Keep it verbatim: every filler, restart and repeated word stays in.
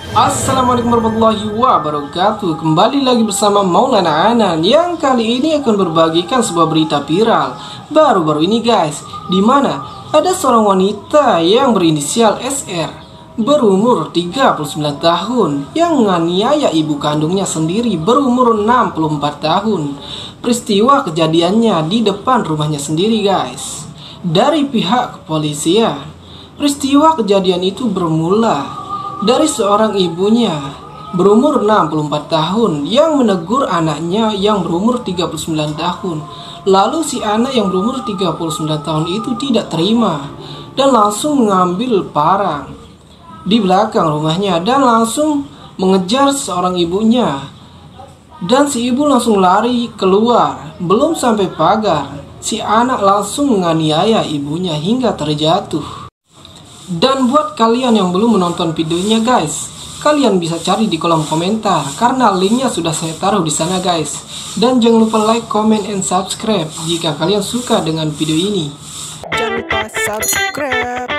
Assalamualaikum warahmatullahi wabarakatuh. Kembali lagi bersama Maulana Anan, yang kali ini akan berbagikan sebuah berita viral baru-baru ini guys, dimana ada seorang wanita yang berinisial S R berumur tiga puluh sembilan tahun yang menganiaya ibu kandungnya sendiri berumur enam puluh empat tahun. Peristiwa kejadiannya di depan rumahnya sendiri guys. Dari pihak kepolisian, peristiwa kejadian itu bermula dari seorang ibunya berumur enam puluh empat tahun yang menegur anaknya yang berumur tiga puluh sembilan tahun. Lalu si anak yang berumur tiga puluh sembilan tahun itu tidak terima dan langsung mengambil parang di belakang rumahnya dan langsung mengejar seorang ibunya. Dan si ibu langsung lari keluar. Belum sampai pagar, si anak langsung menganiaya ibunya hingga terjatuh. Dan buat kalian yang belum menonton videonya guys, kalian bisa cari di kolom komentar karena linknya sudah saya taruh di sana guys. Dan jangan lupa like, comment, and subscribe jika kalian suka dengan video ini. Jangan lupa subscribe.